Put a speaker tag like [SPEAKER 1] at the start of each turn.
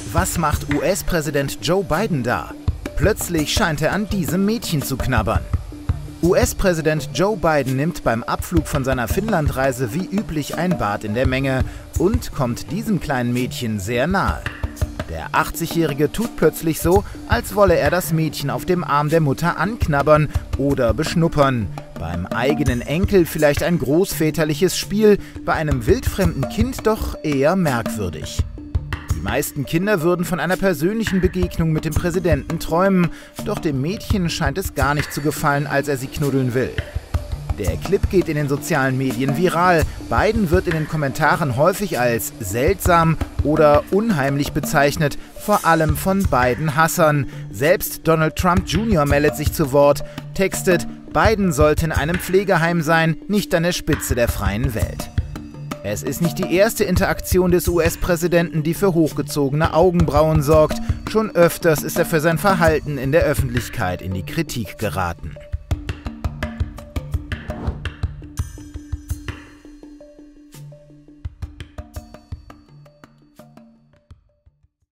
[SPEAKER 1] Was macht US-Präsident Joe Biden da? Plötzlich scheint er an diesem Mädchen zu knabbern. US-Präsident Joe Biden nimmt beim Abflug von seiner Finnlandreise wie üblich ein Bad in der Menge und kommt diesem kleinen Mädchen sehr nahe. Der 80-Jährige tut plötzlich so, als wolle er das Mädchen auf dem Arm der Mutter anknabbern oder beschnuppern. Beim eigenen Enkel vielleicht ein großväterliches Spiel, bei einem wildfremden Kind doch eher merkwürdig. Die meisten Kinder würden von einer persönlichen Begegnung mit dem Präsidenten träumen, doch dem Mädchen scheint es gar nicht zu gefallen, als er sie knuddeln will. Der Clip geht in den sozialen Medien viral. Biden wird in den Kommentaren häufig als seltsam oder unheimlich bezeichnet, vor allem von Biden-Hassern. Selbst Donald Trump Jr. meldet sich zu Wort, textet: Biden sollte in einem Pflegeheim sein, nicht an der Spitze der freien Welt. Es ist nicht die erste Interaktion des US-Präsidenten, die für hochgezogene Augenbrauen sorgt. Schon öfters ist er für sein Verhalten in der Öffentlichkeit in die Kritik geraten.